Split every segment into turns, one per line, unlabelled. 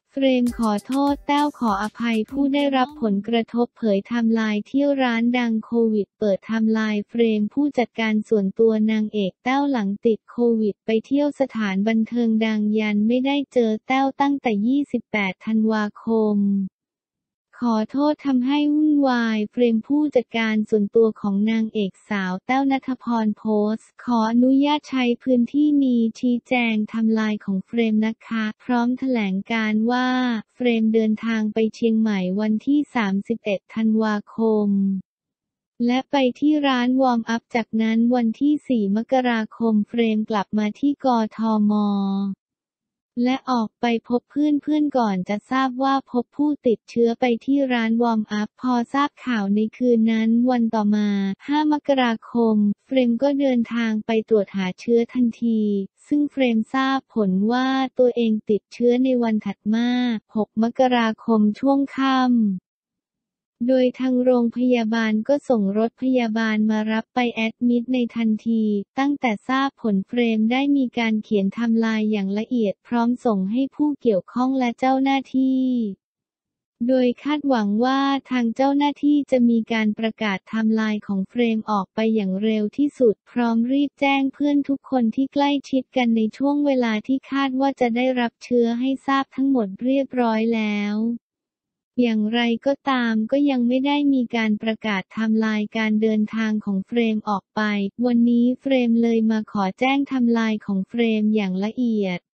เฟรมขอโทษแต้วขออภัยผู้ได้รับผลกระทบเผยไทม์ไลน์เที่ยวร้านดังโควิดเปิดไทม์ไลน์เฟรมผู้จัดการส่วนตัวนางเอกแต้วหลังติดโควิดไปเที่ยวสถานบันเทิงดังยันไม่ได้เจอแต้วตั้งแต่28 ธันวาคมขอโทษทำให้วุ่นวายเฟรมผู้จัดการส่วนตัวของนางเอกสาวแต้วณัฐพรโพสต์ขออนุญาตใช้พื้นที่นี้ชี้แจงไทม์ไลน์ของเฟรมนะคะพร้อมแถลงการณ์ว่าเฟรมเดินทางไปเชียงใหม่วันที่31 ธันวาคมและไปที่ร้านวอร์มอัพจากนั้นวันที่4 มกราคมเฟรมกลับมาที่กทม.และออกไปพบเพื่อนๆก่อนจะทราบว่าพบผู้ติดเชื้อไปที่ร้านวอร์มอัพพอทราบข่าวในคืนนั้นวันต่อมา5 มกราคมเฟรมก็เดินทางไปตรวจหาเชื้อทันทีซึ่งเฟรมทราบผลว่าตัวเองติดเชื้อในวันถัดมา6 มกราคมช่วงค่ำโดยทางโรงพยาบาลก็ส่งรถพยาบาลมารับไปแอดมิดในทันทีตั้งแต่ทราบผลเฟรมได้มีการเขียนไทม์ไลน์อย่างละเอียดพร้อมส่งให้ผู้เกี่ยวข้องและเจ้าหน้าที่โดยคาดหวังว่าทางเจ้าหน้าที่จะมีการประกาศไทม์ไลน์ของเฟรมออกไปอย่างเร็วที่สุดพร้อมรีบแจ้งเพื่อนทุกคนที่ใกล้ชิดกันในช่วงเวลาที่คาดว่าจะได้รับเชื้อให้ทราบทั้งหมดเรียบร้อยแล้วอย่างไรก็ตามก็ยังไม่ได้มีการประกาศไทม์ไลน์การเดินทางของเฟรมออกไปวันนี้เฟรมเลยมาขอแจ้งไทม์ไลน์ของเฟรมอย่างละเอียด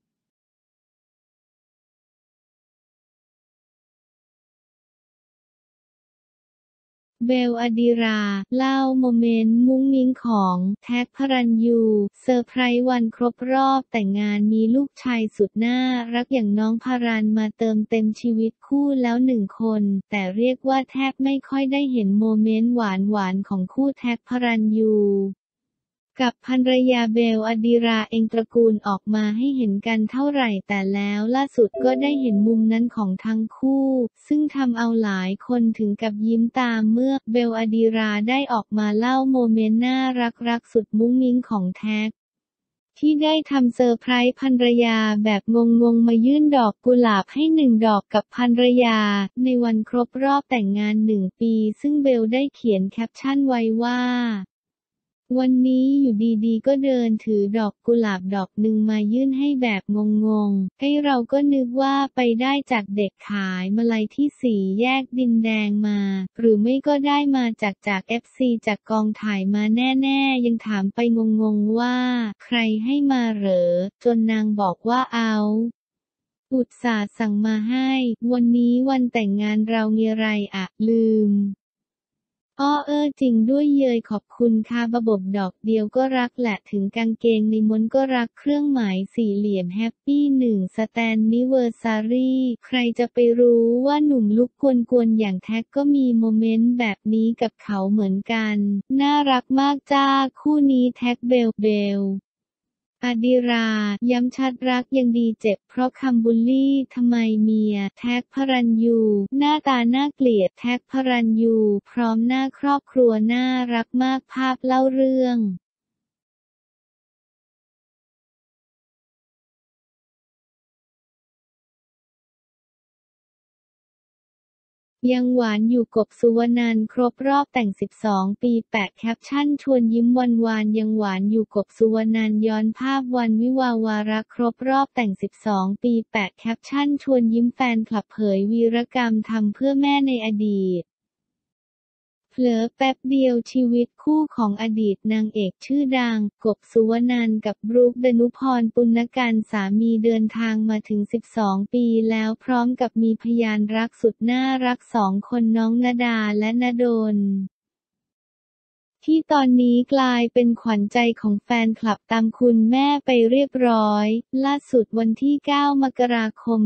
เบล อดิรา เล่าโมเมนต์มุ้งมิ้งของแท็ก พระรัญยูเซอร์ไพรส์วันครบรอบแต่งงานมีลูกชายสุดน่ารักอย่างน้องพารันมาเติมเต็มชีวิตคู่แล้ว1 คนแต่เรียกว่าแทบไม่ค่อยได้เห็นโมเมนต์หวานๆของคู่แท็ก พระรัญยูกับภรรยาเบล อดิราเองตระกูลออกมาให้เห็นกันเท่าไหร่แต่แล้วล่าสุดก็ได้เห็นมุมนั้นของทั้งคู่ซึ่งทำเอาหลายคนถึงกับยิ้มตามเมื่อเบล อดิราได้ออกมาเล่าโมเมนต์น่ารักสุดมุ้งมิ้งของแท็กที่ได้ทำเซอร์ไพรส์ภรรยาแบบงงๆมายื่นดอกกุหลาบให้1 ดอกกับภรรยาในวันครบรอบแต่งงาน1 ปีซึ่งเบลได้เขียนแคปชั่นไว้ว่าวันนี้อยู่ดีๆก็เดินถือดอกกุหลาบดอกหนึ่งมายื่นให้แบบงงๆให้เราก็นึกว่าไปได้จากเด็กขายมะไลที่4 แยกดินแดงมาหรือไม่ก็ได้มาจากFC จากกองถ่ายมาแน่ๆยังถามไปงงๆว่าใครให้มาเหรอจนนางบอกว่าเอาอุตส่าห์สั่งมาให้วันนี้วันแต่งงานเรามีไรอะลืมจริงด้วยเยยขอบคุณค่ะบบดอกเดียวก็รักแหละถึงกางเกงในม้วนก็รักเครื่องหมายสี่เหลี่ยมแฮปปี้1สแตนนิเวอร์ซารีใครจะไปรู้ว่าหนุ่มลุคกวนๆอย่างแท็กก็มีโมเมนต์แบบนี้กับเขาเหมือนกันน่ารักมากจ้าคู่นี้แท็กเบลอดิราย้ำชัดรักยังดีเจ็บเพราะคำบูลลี่ทำไมเมียแท็ก พระรัญยูหน้าตาน่าเกลียดแท็ก พระรัญยูพร้อมหน้าครอบครัวน่ารักมากภาพเล่าเรื่องยังหวานอยู่กบสุวรรณครบรอบแต่ง12 ปีแปะแคปชั่นชวนยิ้มวันยังหวานอยู่กบสุวรรณย้อนภาพวันวิวาห์วาระครบรอบแต่ง12 ปีแปะแคปชั่นชวนยิ้มแฟนคลับเผยวีรกรรมทำเพื่อแม่ในอดีตเผลอแป๊บเดียวชีวิตคู่ของอดีตนางเอกชื่อดังกบสุวรรณกับบรุ๊ค ดนุพร ปุณกันสามีเดินทางมาถึง12 ปีแล้วพร้อมกับมีพยานรักสุดน่ารัก2 คนน้องณดาและณดลที่ตอนนี้กลายเป็นขวัญใจของแฟนคลับตามคุณแม่ไปเรียบร้อยล่าสุดวันที่9 มกราคม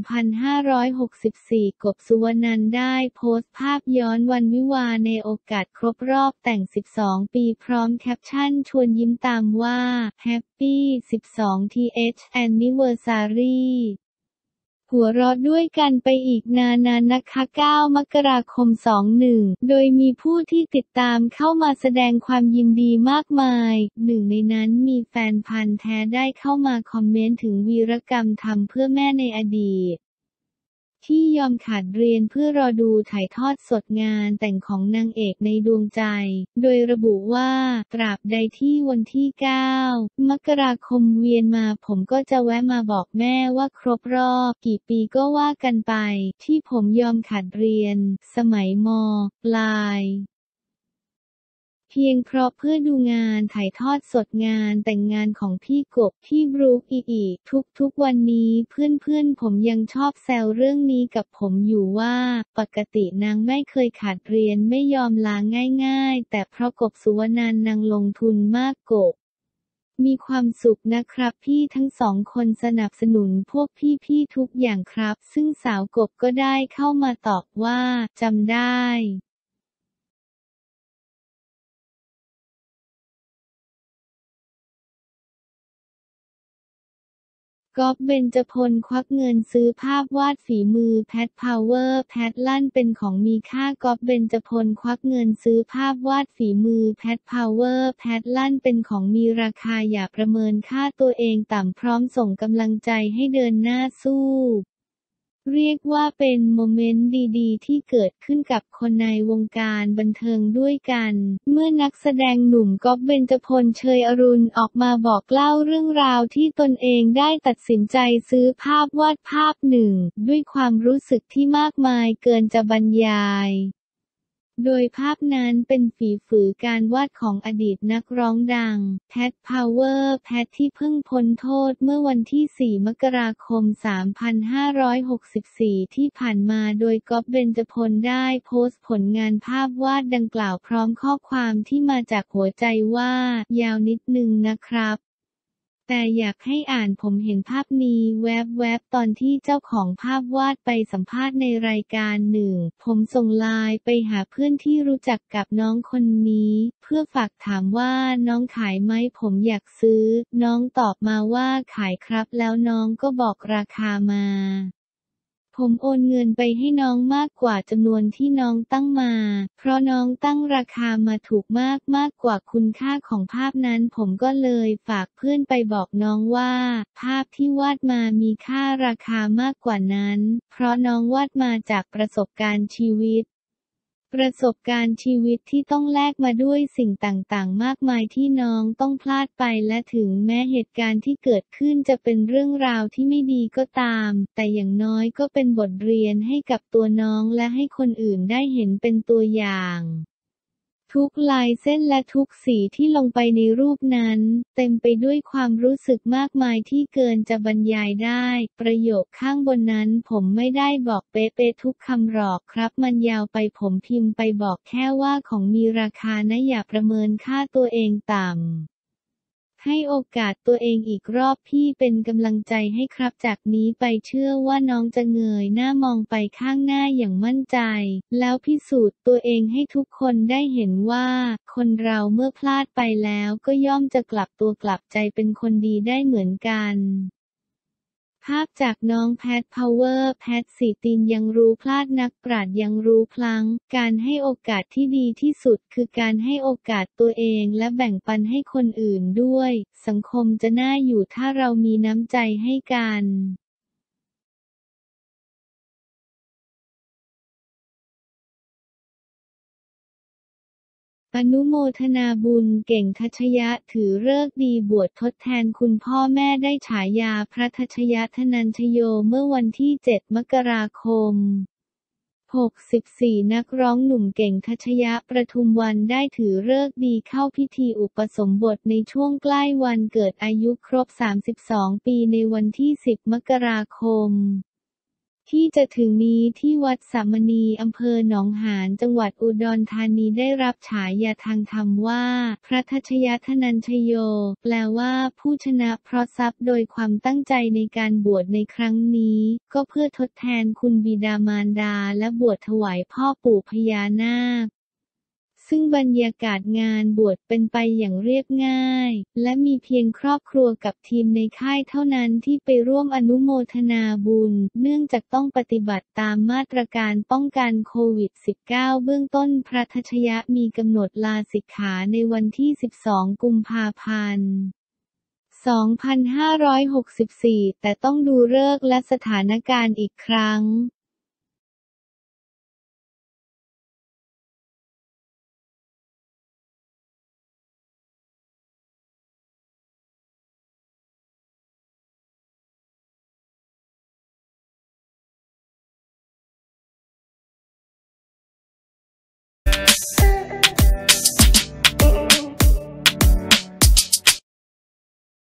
2564กบสุวรรณได้โพสต์ภาพย้อนวันวิวาห์ในโอกาสครบรอบแต่ง12 ปีพร้อมแคปชั่นชวนยิ้มตามว่า Happy 12th Anniversaryหัวเราะด้วยกันไปอีกนานๆนะคะ9 มกราคม 21โดยมีผู้ที่ติดตามเข้ามาแสดงความยินดีมากมายหนึ่งในนั้นมีแฟนพันธุ์แท้ได้เข้ามาคอมเมนต์ถึงวีรกรรมทำเพื่อแม่ในอดีตที่ยอมขาดเรียนเพื่อรอดูถ่ายทอดสดงานแต่งของนางเอกในดวงใจ โดยระบุว่า ตราบใดที่วันที่ 9 มกราคมเวียนมาผมก็จะแวะมาบอกแม่ว่าครบรอบกี่ปีก็ว่ากันไป ที่ผมยอมขาดเรียน สมัยม.ปลายเพียงเพราะเพื่อดูงานถ่ายทอดสดงานแต่งงานของพี่กบพี่บรูคอีกทุกวันนี้เพื่อนผมยังชอบแซวเรื่องนี้กับผมอยู่ว่าปกตินางไม่เคยขาดเรียนไม่ยอมลาง่ายๆแต่เพราะกบสุวรรณนางลงทุนมากกบมีความสุขนะครับพี่ทั้งสองคนสนับสนุนพวกพี่ๆทุกอย่างครับซึ่งสาวกบก็ได้เข้ามาตอบว่าจำได้ก๊อฟ เบญจพลควักเงินซื้อภาพวาดฝีมือแพทพาวเวอร์แพทลั่นเป็นของมีค่าก๊อฟ เบญจพลควักเงินซื้อภาพวาดฝีมือแพทพาวเวอร์แพทลั่นเป็นของมีราคาอย่าประเมินค่าตัวเองต่ำพร้อมส่งกำลังใจให้เดินหน้าสู้เรียกว่าเป็นโมเมนต์ดีๆที่เกิดขึ้นกับคนในวงการบันเทิงด้วยกัน เมื่อนักแสดงหนุ่มก๊อฟ เบญจพล เชยอรุณออกมาบอกเล่าเรื่องราวที่ตนเองได้ตัดสินใจซื้อภาพวาดภาพหนึ่งด้วยความรู้สึกที่มากมายเกินจะบรรยายโดยภาพนั้นเป็นฝีฝือการวาดของอดีตนักร้องดังแพทพาวเวอร์แพทที่เพิ่งพ้นโทษเมื่อวันที่ 4 มกราคม 2564 ที่ผ่านมาโดยก๊อฟ เบญจพลได้โพสต์ผลงานภาพวาดดังกล่าวพร้อมข้อความที่มาจากหัวใจว่ายาวนิดนึงนะครับแต่อยากให้อ่านผมเห็นภาพนี้แวบๆตอนที่เจ้าของภาพวาดไปสัมภาษณ์ในรายการหนึ่งผมส่งไลน์ไปหาเพื่อนที่รู้จักกับน้องคนนี้เพื่อฝากถามว่าน้องขายไหมผมอยากซื้อน้องตอบมาว่าขายครับแล้วน้องก็บอกราคามาผมโอนเงินไปให้น้องมากกว่าจำนวนที่น้องตั้งมาเพราะน้องตั้งราคามาถูกมากกว่าคุณค่าของภาพนั้นผมก็เลยฝากเพื่อนไปบอกน้องว่าภาพที่วาดมามีค่าราคามากกว่านั้นเพราะน้องวาดมาจากประสบการณ์ชีวิตที่ต้องแลกมาด้วยสิ่งต่างๆมากมายที่น้องต้องพลาดไปและถึงแม้เหตุการณ์ที่เกิดขึ้นจะเป็นเรื่องราวที่ไม่ดีก็ตามแต่อย่างน้อยก็เป็นบทเรียนให้กับตัวน้องและให้คนอื่นได้เห็นเป็นตัวอย่างทุกลายเส้นและทุกสีที่ลงไปในรูปนั้นเต็มไปด้วยความรู้สึกมากมายที่เกินจะบรรยายได้ประโยคข้างบนนั้นผมไม่ได้บอกเป๊ะๆทุกคำหรอกครับมันยาวไปผมพิมพ์ไปบอกแค่ว่าของมีราคานะอย่าประเมินค่าตัวเองต่ำให้โอกาสตัวเองอีกรอบพี่เป็นกำลังใจให้ครับจากนี้ไปเชื่อว่าน้องจะเงยหน้ามองไปข้างหน้าอย่างมั่นใจแล้วพิสูจน์ตัวเองให้ทุกคนได้เห็นว่าคนเราเมื่อพลาดไปแล้วก็ย่อมจะกลับตัวกลับใจเป็นคนดีได้เหมือนกันภาพจากน้องแพทพาวเวอร์แพทสีตีนยังรู้พลาดนักปราชญ์ยังรู้พลั้งการให้โอกาสที่ดีที่สุดคือการให้โอกาสตัวเองและแบ่งปันให้คนอื่นด้วยสังคมจะน่าอยู่ถ้าเรามีน้ำใจให้กันอนุโมทนาบุญเก่งทัชยะถือฤกษ์ดีบวชทดแทนคุณพ่อแม่ได้ฉายาพระทัชยะธนัญชโยเมื่อวันที่ 7 มกราคม 64 นักร้องหนุ่มเก่งทัชยะประทุมวรรณได้ถือฤกษ์ดีเข้าพิธีอุปสมบทในช่วงใกล้วันเกิดอายุครบ 32 ปีในวันที่ 10 มกราคมที่จะถึงนี้ที่วัดสามณีอำเภอหนองหานจังหวัดอุดรธานีได้รับฉายาทางธรรมว่าพระทัชยธนัญชโยแปลว่าผู้ชนะเพราะทรัพย์โดยความตั้งใจในการบวชในครั้งนี้ก็เพื่อทดแทนคุณบิดามารดาและบวชถวายพ่อปู่พญานาคซึ่งบรรยากาศงานบวชเป็นไปอย่างเรียบง่ายและมีเพียงครอบครัวกับทีมในค่ายเท่านั้นที่ไปร่วมอนุโมทนาบุญเนื่องจากต้องปฏิบัติตามมาตรการป้องกันโควิด -19 เบื้องต้นพระทัชยะมีกำหนดลาสิกขาในวันที่ 12 กุมภาพันธ์ 2564 แต่ต้องดูฤกษ์และสถานการณ์อีกครั้ง